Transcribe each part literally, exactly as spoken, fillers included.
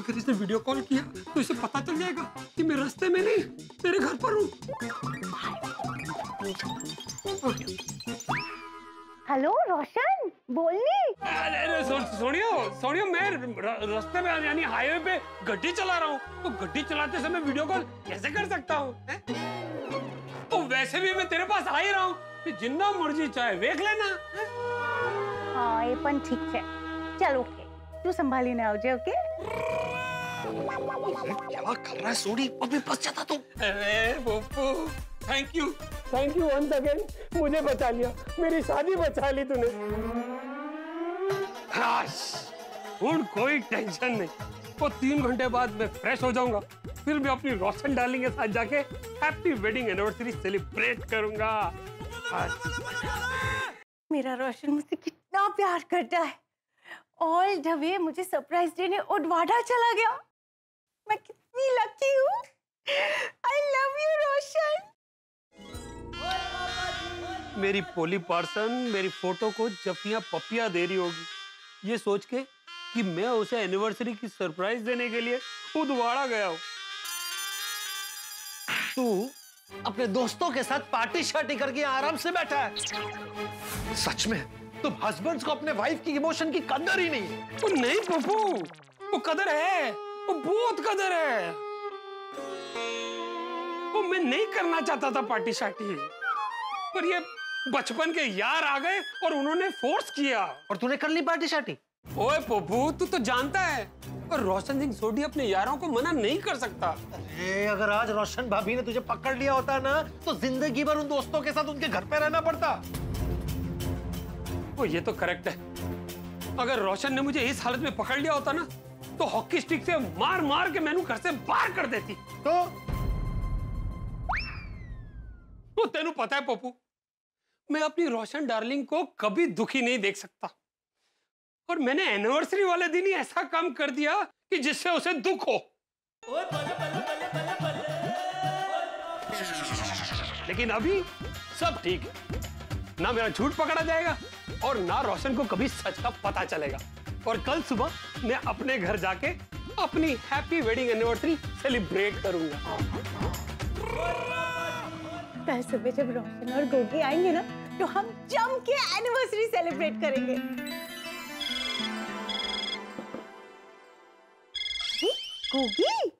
अगर इसने video call किया तो इसे पता चल जाएगा कि मैं रास्ते में नहीं तेरे घर पर हूँ। हेलो रोशन, बोलनी। अरे सो, सोनियो सोनियो मैं रास्ते में यानी हाईवे पे गड्डी चला रहा हूँ, तो गड्डी चलाते समय वीडियो कॉल कैसे कर सकता हूँ? तो वैसे भी मैं तेरे पास आ ही रहा हूँ, जितना मर्जी चाहे देख लेना। हाँ ये पण ठीक है, चल ओके, तू संभाली ना ओके ओके। क्या कर रहा है सोनी, अभी बच जाता तू। अरे Pappu, thank you thank you once again, मुझे बचा लिया, मेरी शादी बचा ली तूने। हूँ कोई टेंशन नहीं, वो तीन घंटे बाद मैं फ्रेश हो जाऊंगा, फिर मैं अपनी रोशन डार्लिंग के साथ जाके हैप्पी वेडिंग एनिवर्सरी सेलिब्रेट करूंगा। मेरा रोशन मुझसे कितना प्यार करता है, ऑल द वे मुझे सरप्राइज देने उडवाडा चला गया। मैं कितनी लकी हूँ। I love you Roshan. मेरी पोली पार्सन मेरी फोटो को जफियां पपियां दे रही होगी, ये सोच के कि मैं उसे एनिवर्सरी की सरप्राइज देने के लिए उदवाड़ा गया हूँ। तू अपने दोस्तों के साथ पार्टी शार्टी करके आराम से बैठा है। सच में तुम हस्बैंड्स को अपने वाइफ की इमोशन की कदर ही नहीं है। वो नहीं पप्पू, वो कदर है, वो बहुत कदर है। वो मैं नहीं करना चाहता था पार्टी शार्टी, पर ये बचपन के यार आ गए और उन्होंने फोर्स किया और तूने कर ली पार्टी शार्टी। ओए पप्पू, तू तो जानता है और रोशन सिंह सोढी अपने यारों को मना नहीं कर सकता। अरे अगर आज रोशन भाभी ने तुझे पकड़ लिया होता ना, तो जिंदगी भर उन दोस्तों के साथ उनके घर पे रहना पड़ता। वो ये तो करेक्ट है, अगर रोशन ने मुझे इस हालत में पकड़ लिया होता ना, तो हॉकी स्टिक से मार मार के मैनू घर से बाहर कर देती। तो वो तेनू पता है पप्पू, मैं अपनी रोशन डार्लिंग को कभी दुखी नहीं देख सकता, और मैंने एनिवर्सरी वाले दिन ही ऐसा काम कर दिया कि जिससे उसे दुख हो। लेकिन अभी सब ठीक है, ना मेरा झूठ पकड़ा जाएगा और ना रोशन को कभी सच का पता चलेगा। और कल सुबह मैं अपने घर जाके अपनी हैप्पी वेडिंग एनिवर्सरी सेलिब्रेट करूंगा। कल सुबह जब रोशन और गोगी आएंगे ना, तो हम जम के एनिवर्सरी सेलिब्रेट करेंगे। गोगी,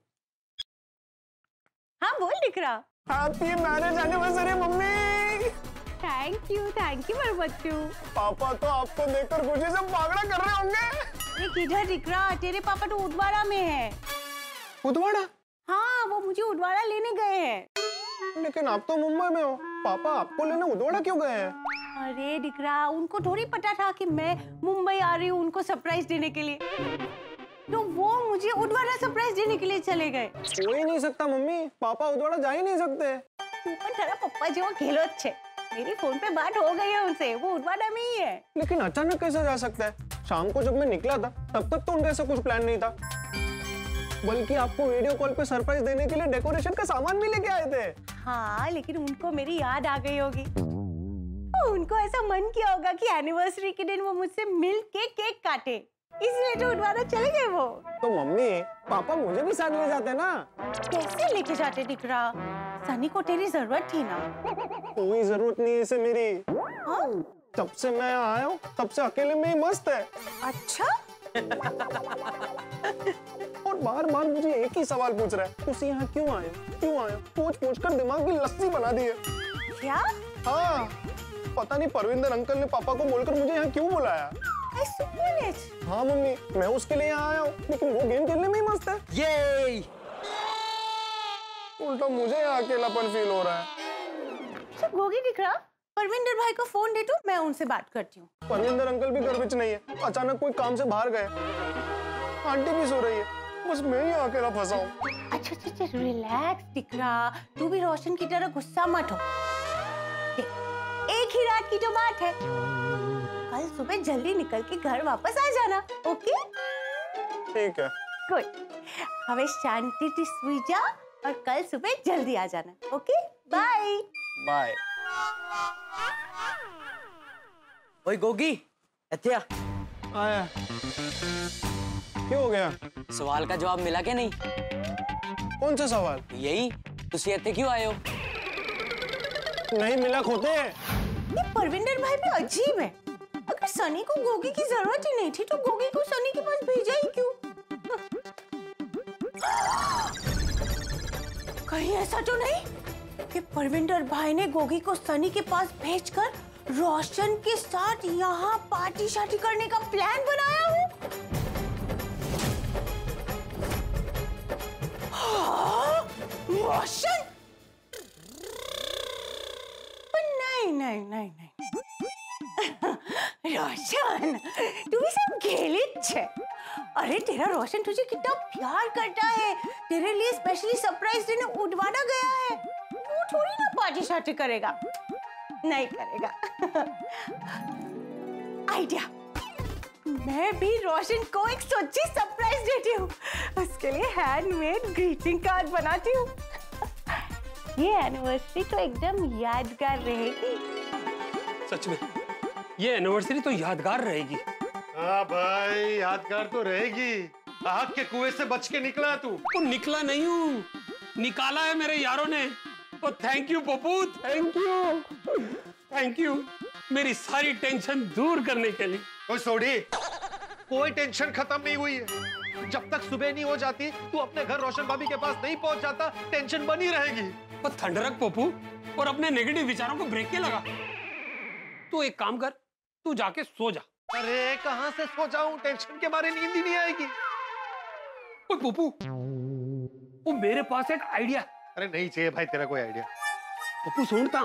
हाँ बोल दिख रहा। Happy marriage anniversary mummy. Thank you thank you मेरे बच्चू। पापा तो आपको देखकर खुशी से भागड़ा कर रहे होंगे। ये किधर दिख रहा? तेरे पापा तो उदवाड़ा में है। उदवाड़ा? हाँ, वो मुझे उदवाड़ा लेने गए हैं। लेकिन आप तो मुंबई में हो, पापा आपको लेने उदवाड़ा क्यों गए हैं? अरे दिख रहा, उनको थोड़ी पता था कि मैं मुंबई आ रही हूँ उनको सरप्राइज देने के लिए, तो वो मुझे उदवाड़ा सरप्राइज देने के लिए चले गए। हो ही नहीं सकता मम्मी, पापा उदवाड़ा जा ही नहीं सकते। तू पण तेरा पप्पा जो खेलो अच्छे, मेरी फोन पे बात हो गई है उनसे, वो उदवाड़ा में ही है। लेकिन अचानक कैसे जा सकता है? शाम को जब मैं निकला था तब तक तो उनका ऐसा कुछ प्लान नहीं था, बल्कि आपको वीडियो कॉल पे सरप्राइज देने के लिए डेकोरेशन का सामान भी लेके आए थे। हाँ, लेकिन उनको मेरी याद आ गई होगी, उनको ऐसा मन किया होगा कि एनिवर्सरी के दिन वो मुझसे मिल के केक काटे, इसलिए तो उदवाड़ा चले गए वो। तो मम्मी, पापा मुझे भी साथ ले जाते ना। कैसे लेके जाते दिख रहा? सनी को तेरी जरूरत थी ना। कोई जरूरत नहीं है इसे मेरी। हाँ? जब से मैं आया हूँ तब से अकेले में ही मस्त है। अच्छा? और बार बार मुझे एक ही सवाल पूछ रहा है, तुसी यहाँ क्यों आए क्यों आए? पूछ पूछ कर दिमाग की लस्सी बना दी है। क्या? हाँ, पता नहीं परविंदर अंकल ने पापा को बोलकर मुझे यहाँ क्यों बुलाया। हाँ मम्मी, मैं उसके लिए यहाँ आया हूँ, लेकिन वो गेम खेलने में ही मस्त है। ये उल्टा मुझे यहाँ अकेलापन फील हो रहा है। अच्छा गोगी दिख रहा, परविंदर भाई को फोन दे दो, मैं उनसे बात करती हूँ। परविंदर अंकल भी घर में नहीं है, अचानक कोई काम से बाहर गए। आंटी भी सो रही है, बस मैं ही अकेला फंसा हूँ। अच्छा अच्छा रिलैक्स दिख रहा, तू भी रोशन की तरह गुस्सा मत हो। एक ही रात की तो बात है, कल सुबह जल्दी निकल के घर वापस आ जाना, ओके? ठीक है। गुड, हमें शांति से सोई जा और कल सुबह जल्दी आ जाना, ओके? Bye bye. ओए गोगी, अच्छा आया। क्यों हो गया? सवाल का जवाब मिला कि नहीं? कौन सा सवाल? यही, तुसी इत्थे क्यों आए हो? नहीं मिला खोते। ये परविंदर भाई भी अजीब है। अगर सनी को गोगी की जरूरत ही नहीं थी तो गोगी को सनी के पास भेजा ही क्यों? कहीं ऐसा तो नहीं कि परविंदर भाई ने गोगी को सनी के पास भेजकर रोशन के साथ यहाँ पार्टी शार्टी करने का प्लान बनाया हो? हाँ, रोशन? नहीं नहीं नहीं नहीं रोशन, तू भी सब घेलित छे। अरे तेरा रोशन तुझे कितना प्यार करता है, तेरे लिए स्पेशली सरप्राइज देने उड़वाना गया है। वो थोड़ी ना पार्टी शार्टी करेगा, नहीं करेगा। आइडिया, मैं भी रोशन को एक सोची सरप्राइज देती हूँ। उसके लिए हैंडमेड ग्रीटिंग कार्ड बनाती हूँ। ये एनिवर्सरी तो एकदम यादगार रहेगी। सच में ये एनिवर्सरी तो यादगार रहेगी। हाँ भाई, यादगार तो रहेगी। आग के कुएं से बच के निकला तू। तो निकला नहीं हूँ, निकाला है मेरे यारों ने। तो thank you Pappu, thank you thank you मेरी सारी टेंशन दूर करने के लिए। ओए सोडी, कोई टेंशन खत्म नहीं हुई है। जब तक सुबह नहीं हो जाती तू अपने घर रोशन भाभी के पास नहीं पहुंच जाता, टेंशन बनी रहेगी। पर ठंड रख पप्पू और अपने नेगेटिव विचारों को ब्रेक के लगा। तू एक काम कर, तू जाके सो जा। अरे कहां से सो जाऊं, टेंशन के मारे नींद ही नहीं आएगी। ओए पप्पू, वो मेरे पास एक आइडिया। अरे नहीं चाहिए भाई तेरा कोई आइडिया। पप्पू सुनता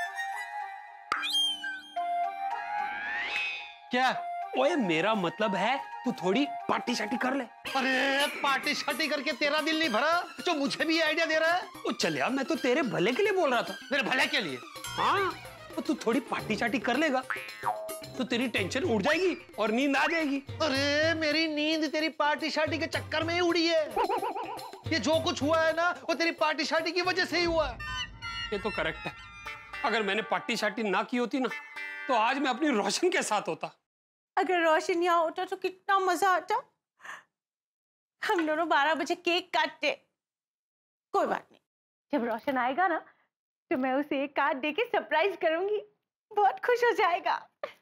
क्या? ओए मेरा मतलब है तू थोड़ी पार्टी शार्टी कर ले। अरे पार्टी शार्टी करके तेरा दिल नहीं भरा जो मुझे भी आइडिया दे रहा है? ओ चल यार, मैं तो तेरे भले के लिए बोल रहा था। मेरे भले के लिए? हाँ, तो तू थोड़ी पार्टी शार्टी कर लेगा तो तेरी टेंशन उड़ जाएगी और नींद आ जाएगी। अरे मेरी नींद तेरी पार्टी शार्टी के चक्कर में ही उड़ी है। ये जो कुछ हुआ है ना वो तेरी पार्टी शार्टी की वजह से ही हुआ है। ये तो करेक्ट है। अगर मैंने पार्टी शार्टी ना की होती ना तो आज मैं अपनी रोशन के साथ होता। अगर रोशन यहाँ होता तो कितना मजा आता। हम दोनों बारह बजे केक काटते। कोई बात नहीं, जब रोशन आएगा ना तो मैं उसे एक कार्ड देके सरप्राइज करूंगी। बहुत खुश हो जाएगा।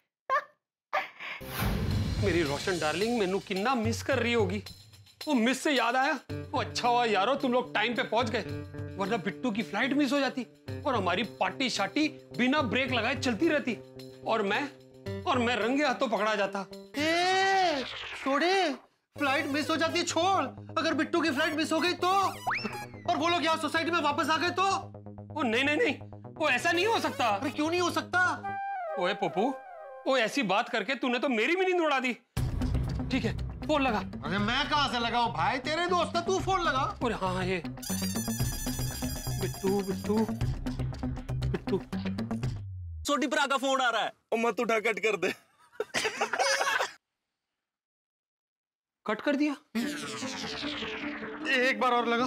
मेरी रोशन डार्लिंग मैनू कितना मिस कर रही होगी। वो मिस से याद आया, वो अच्छा हुआ यारो तुम लोग टाइम पे पहुंच गए, वरना बिट्टू की फ्लाइट मिस हो जाती और हमारी पार्टी शार्टी बिना ब्रेक लगाए चलती रहती और मैं और मैं रंगे हाथों पकड़ा जाता। ए, छोड़े, फ्लाइट मिस हो जाती छोड़, अगर बिट्टू की फ्लाइट मिस हो गई तो, और वो लोग यहाँ सोसाइटी में वापस आ गए तो? ओ नहीं नहीं नहीं, वो ऐसा नहीं हो सकता। अरे क्यों नहीं हो सकता? ओए पप्पू, वो ऐसी बात करके तूने तो मेरी भी नींद उड़ा दी। ठीक है, फोन लगा। अरे मैं कहां से लगाऊं भाई, तेरे दोस्त है, तू फोन लगा। और हाँ ये बिट्टू बिट्टू बिट्टू छोटी भरा का फोन आ रहा है। ओ मत उठा, कट कर दे। कट कर दिया। एक बार और लगा।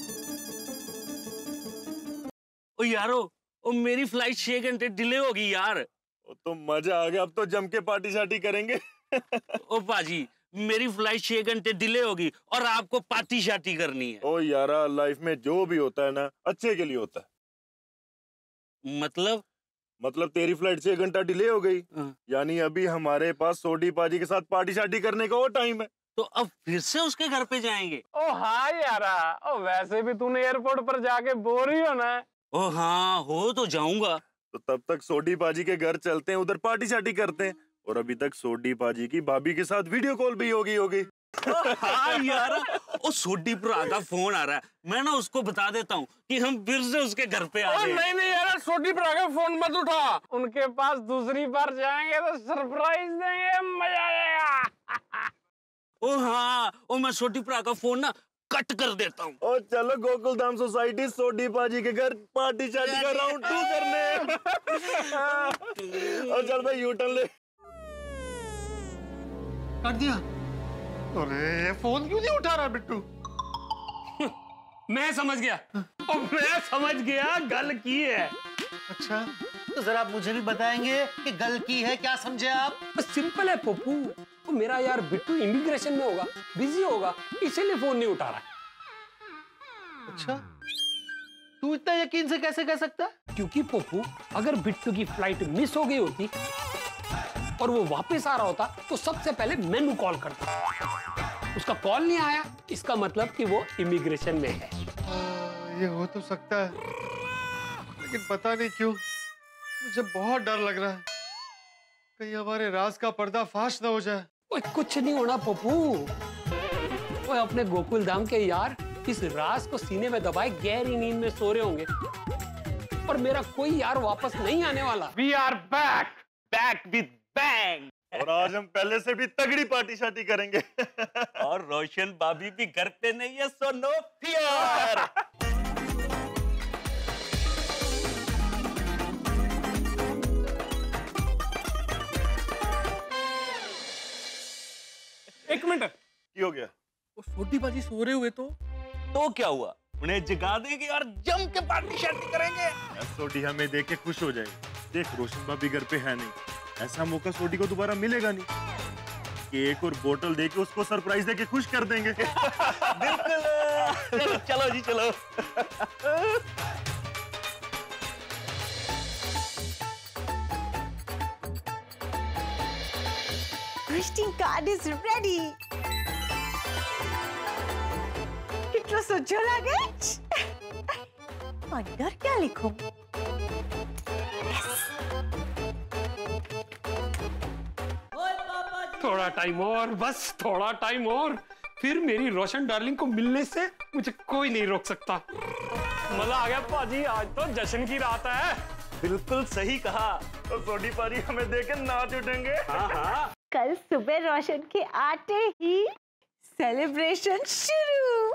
ओ यारो, ओ मेरी फ्लाइट छह घंटे डिले होगी यार। ओ तो मजा आ गया, अब तो जम के पार्टी शार्टी करेंगे। ओ पाजी, मेरी फ्लाइट छह घंटे डिले होगी और आपको पार्टी शार्टी करनी है। ओ यारा, लाइफ में जो भी होता है ना अच्छे के लिए होता है। मतलब मतलब तेरी फ्लाइट छह घंटा डिले हो गई, हाँ। यानी अभी हमारे पास सोडी पाजी के साथ पार्टी शार्टी करने का और टाइम है। तो अब फिर से उसके घर पे जाएंगे। ओ हाँ यारा, ओ वैसे भी तूने एयरपोर्ट पर जाके बोर ही होना है। ओ हाँ, हो तो जाऊंगा। तो तब तक सोडी पाजी के घर चलते हैं, उधर पार्टी शार्टी करते हैं, और अभी तक सोडी पाजी की भाभी के साथ वीडियो कॉल भी होगी होगी। ओ हाँ यार, ओ सोडी भरा का फोन आ रहा है, मैं ना उसको बता देता हूँ कि हम फिर से उसके घर पे आ ओ गए। नहीं नहीं यार, छोटी भरा का फोन मत उठा। उनके पास दूसरी बार जाएंगे तो सरप्राइज देंगे, मजा आएगा। ओ हाँ, ओ मैं छोटी भरा का फोन ना कट कर देता हूँ। और चलो गोकुलधाम सोसाइटी सोडी पाजी के घर पार्टी शार्टी का राउंड टू करने। और चल भाई, यू टर्न ले। काट दिया। अरे फोन क्यों नहीं उठा रहा बिट्टू? मैं समझ गया और मैं समझ गया गल की है। अच्छा, तो जरा मुझे भी बताएंगे कि गल की है, क्या समझे आप? सिंपल है पप्पू, वो मेरा यार बिट्टू इमिग्रेशन में होगा, बिजी होगा, इसीलिए फोन नहीं उठा रहा है। अच्छा, तू इतना यकीन से कैसे कह सकता है? क्योंकि पप्पू, अगर बिट्टू की फ्लाइट मिस हो गई होती और वो वापस आ रहा होता तो सबसे पहले मैनू कॉल करता। उसका कॉल नहीं आया, इसका मतलब कि वो इमिग्रेशन में है। आ, ये हो तो सकता है, लेकिन पता नहीं क्यों मुझे बहुत डर लग रहा है, कहीं हमारे राज का पर्दा फाश ना हो जाए। ओए कुछ नहीं होना पप्पू, ओए अपने गोकुल धाम के यार इस राज को सीने में दबाए गहरी नींद में सो रहे होंगे और मेरा कोई यार वापस नहीं आने वाला। We are back, back with bang. और आज हम पहले से भी तगड़ी पार्टी शार्टी करेंगे। और रोशन भाभी भी घर पे नहीं है, सो नो फियर। एक मिनट, की हो गया? वो छोटी बाजी सो रहे हुए तो तो क्या हुआ, उन्हें जगा देंगे और जम के पार्टी शार्टी करेंगे। सोडी हमें देख के खुश हो जाएगी। देख रोशन भाभी घर पे है नहीं, ऐसा मौका सोडी को दोबारा मिलेगा नहीं। केक और बोतल देके उसको सरप्राइज देके खुश कर देंगे। बिल्कुल। चलो चलो जी चलो। Greeting card is ready. कितना सोचो लगेज? अंदर क्या लिखूं? थोड़ा टाइम और, बस थोड़ा टाइम और, फिर मेरी रोशन डार्लिंग को मिलने से मुझे कोई नहीं रोक सकता। मजा आ गया पाजी, आज तो जश्न की रात है। बिल्कुल सही कहा। तो सोडी पाजी हमें देख के नाच उठेंगे। हाँ हाँ। कल सुबह रोशन के आते ही सेलिब्रेशन शुरू।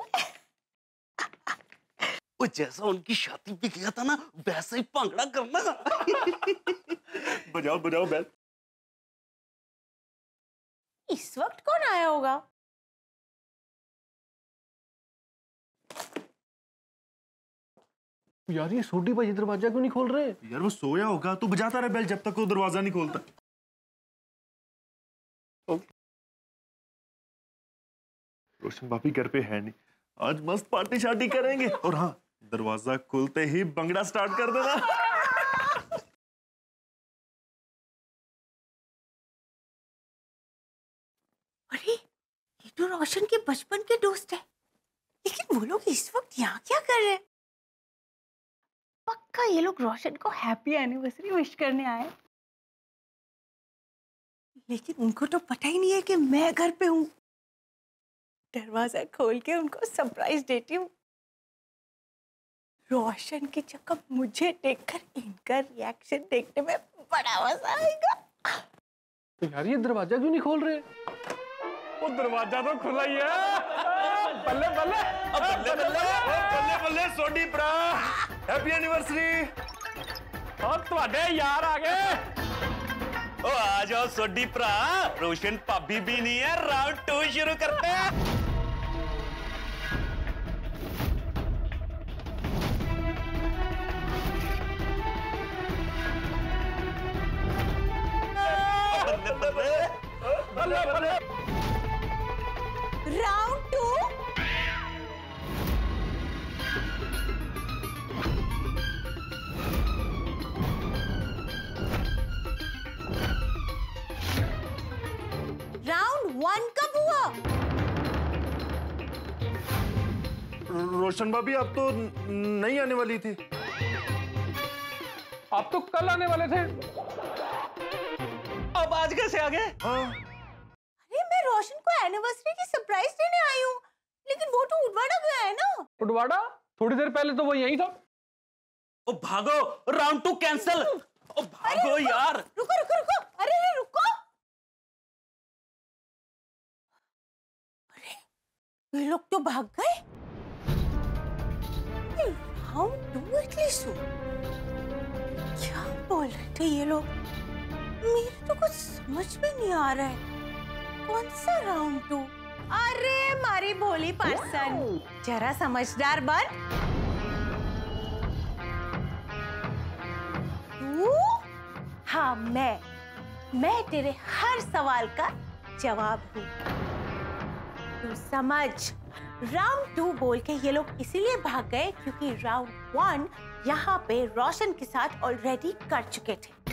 वो जैसा उनकी शादी पे किया था ना, वैसा ही भांगड़ा करना। बजाओ बजाओ बेल। इस वक्त कौन आया होगा? यार ये सोडी भाई दरवाजा क्यों नहीं खोल रहे? यार वो सोया होगा, तू बजाता रहे बेल जब तक वो दरवाजा नहीं खोलता। रोशन भाभी घर पे है नहीं, आज मस्त पार्टी शार्टी करेंगे। और हाँ, दरवाजा खुलते ही बंगड़ा स्टार्ट कर देना। अरे ये तो रोशन के बचपन के दोस्त है, लेकिन वो लोग इस वक्त यहाँ क्या कर रहे हैं? पक्का ये लोग रोशन को हैप्पी एनिवर्सरी विश करने आए, लेकिन उनको तो पता ही नहीं है कि मैं घर पे हूँ। दरवाजा खोल के उनको सरप्राइज देती हूँ। रोशन की जगह मुझे देखकर इनका रिएक्शन देखने में बड़ा मजा आएगा। तो यार ये दरवाजा क्यों नहीं खोल रहे? वो दरवाजा तो खुला ही है। बल्ले बल्ले बल्ले बल्ले बल्ले बल्ले सोडी प्रा, हैप्पी एनिवर्सरी। और तुम्हारे यार आ गए। ओ आ जाओ सोडी प्रा, रोशन भाभी भी नहीं है, राउंड टू शुरू करते हैं। बल्ले बल्ले। Round to. राउंड वन कब हुआ? रोशन भाभी आप तो नहीं आने वाली थी। आप तो कल आने वाले थे। अब आज कैसे आ गए? हाँ। अरे मैं रोशन को एनिवर्सरी की सरप्राइज देने आई हूँ, लेकिन वो तो उडवाड़ा गया है ना। उडवाड़ा? थोड़ी देर पहले तो वो यही था। ओ भागो, राउंड टू कैंसिल। ओ भागो यार। रुको रुको रुको, अरे अरे रुको। अरे ये लोग तो भाग गए। राउंड टू एटलीस्ट क्या बोल रहे थे ये लोग? मेरे तो कुछ समझ में नहीं आ रहा है। कौन सा राउंड टू? अरे मारी भोली पर्सन, जरा समझदार बन। तू? हाँ मैं मैं तेरे हर सवाल का जवाब हूँ। तू समझ, राउंड टू बोल के ये लोग इसीलिए भाग गए क्योंकि राउंड वन यहाँ पे रोशन के साथ ऑलरेडी कर चुके थे।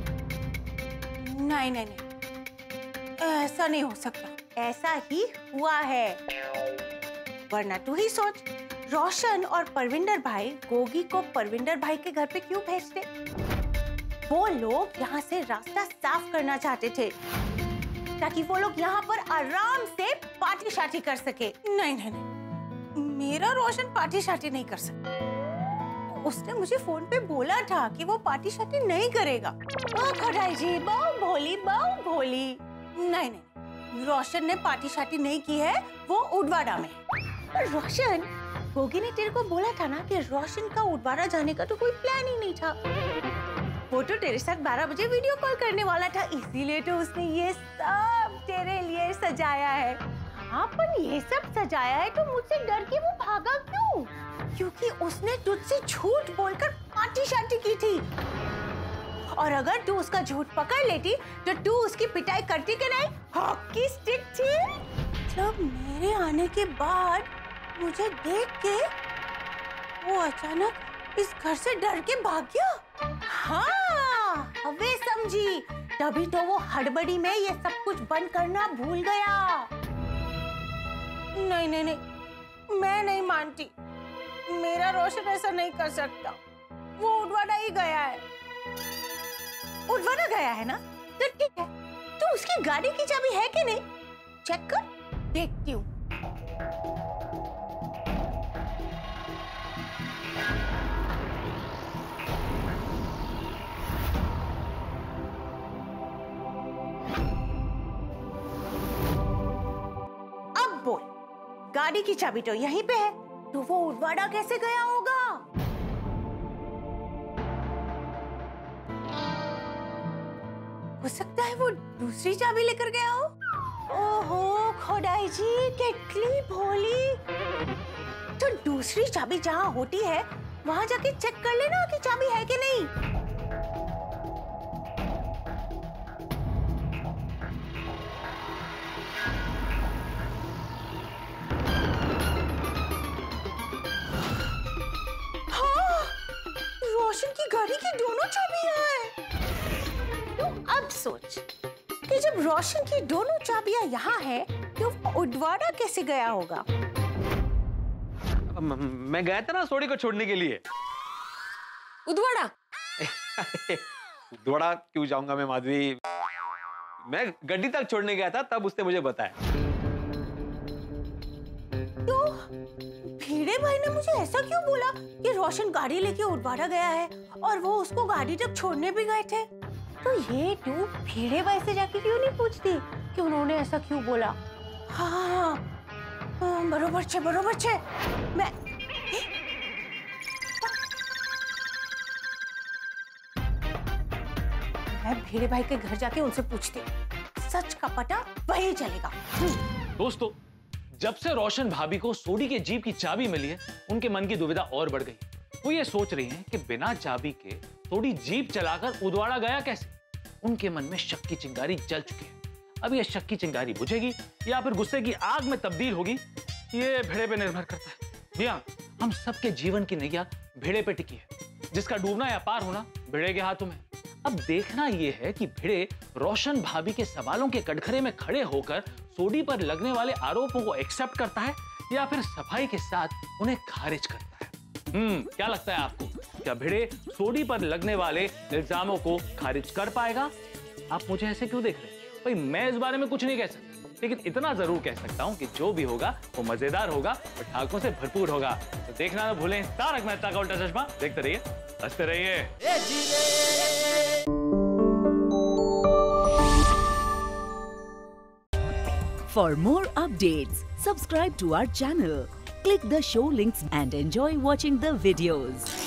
नहीं नहीं नहीं, ऐसा नहीं हो सकता। ऐसा ही हुआ है, वरना तू ही सोच, रोशन और परविंदर भाई गोगी को परविंदर भाई के घर पे क्यों भेजते? वो लोग यहाँ से रास्ता साफ करना चाहते थे ताकि वो लोग यहाँ पर आराम से पार्टी शार्टी कर सके। नहीं नहीं नहीं, मेरा रोशन पार्टी शार्टी नहीं कर सकता। उसने मुझे फोन पे बोला था कि वो पार्टी शार्टी नहीं करेगा। ओ खड़ाई जी, बहु भोली बहु भोली। नहीं नहीं, रोशन ने पार्टी शार्टी नहीं की है, वो उडवाड़ा में। रोशन, गोगी ने तेरे को बोला था ना कि रोशन का उडवाड़ा जाने का तो कोई प्लान ही नहीं था। वो तो तेरे साथ बारह बजे वीडियो कॉल करने वाला था, इसीलिए तो उसने ये सब तेरे लिए सजाया है। हाँ, पर ये सब सजाया है तो मुझसे डर के वो भागा क्यों? क्योंकि उसने तुझसे झूठ बोलकर पार्टी शार्टी की थी, और अगर तू उसका झूठ पकड़ लेती तो तू उसकी पिटाई करती कि नहीं? हॉकी स्टिक थी। जब मेरे आने के बाद मुझे देख के वो अचानक इस घर से डर के भाग गया। हाँ, अबे समझी, तभी तो वो हड़बड़ी में ये सब कुछ बंद करना भूल गया। नहीं नहीं नहीं, मैं नहीं मानती, मेरा रोशन ऐसा नहीं कर सकता। वो उडवाड़ा ही गया है। उडवाड़ा गया है ना? तो ठीक है, तो उसकी गाड़ी की चाबी है कि नहीं? चेक कर, देखती हूँ। अब बोल, गाड़ी की चाबी तो यहीं पे है, तो वो उडवाड़ा कैसे गया होगा? हो सकता है वो दूसरी चाबी लेकर गया हो। ओहो खोडाई जी, कितनी भोली। तो दूसरी चाबी जहाँ होती है वहाँ जाके चेक कर लेना कि चाबी है कि नहीं। हाँ, रोशन की गाड़ी की दोनों चाबियां हैं। तो अब सोच कि जब रोशन की दोनों चाबियां यहाँ है तो उडवाड़ा कैसे गया होगा? मैं गया था ना सोडी को छोड़ने के लिए। उडवाड़ा? उडवाड़ा क्यों जाऊंगा मैं माधवी, मैं गड्डी तक छोड़ने गया था, तब उसने मुझे बताया। तो भीड़े भाई ने मुझे ऐसा क्यों बोला कि रोशन गाड़ी लेके उडवाड़ा गया है और वो उसको गाड़ी तक छोड़ने भी गए थे? तो ये तू भीड़े भाई से जाके क्यों नहीं पूछती कि उन्होंने ऐसा क्यों बोला? हाँ, हाँ बरोबर छे बरोबर छे। मैं मैं भीड़े भाई के घर जाके उनसे पूछती, सच का पता वही चलेगा। दोस्तों, जब से रोशन भाभी को सोडी के जीप की चाबी मिली है, उनके मन की दुविधा और बढ़ गई। वो ये सोच रही हैं कि बिना चाबी के सोडी जीप चलाकर उडवाड़ा गया कैसे। उनके मन में शक की चिंगारी जल चुकी है। अब ये शक की चिंगारी बुझेगी या फिर गुस्से की आग में तब्दील होगी, ये भेड़े पे निर्भर करता है। भैया, हम सबके जीवन की नैया भेड़े पे टिकी है, जिसका डूबना या पार होना भेड़े के हाथों में। अब देखना यह है कि भेड़े रोशन भाभी के सवालों के कटघरे में खड़े होकर सोडी पर लगने वाले आरोपों को एक्सेप्ट करता है या फिर सफाई के साथ उन्हें खारिज करता है। हम्म क्या लगता है आपको, क्या भिड़े सोडी पर लगने वाले इल्जामों को खारिज कर पाएगा? आप मुझे ऐसे क्यों देख रहे हैं? भाई मैं इस बारे में कुछ नहीं कह सकता, लेकिन इतना जरूर कह सकता हूं कि जो भी होगा वो मजेदार होगा और ठाकों से भरपूर होगा। तो देखना ना भूलें तारक मेहता का उल्टा चश्मा। देखते रहिए, हंसते रहिए। For more updates, subscribe to our channel, click the show links and enjoy watching the videos.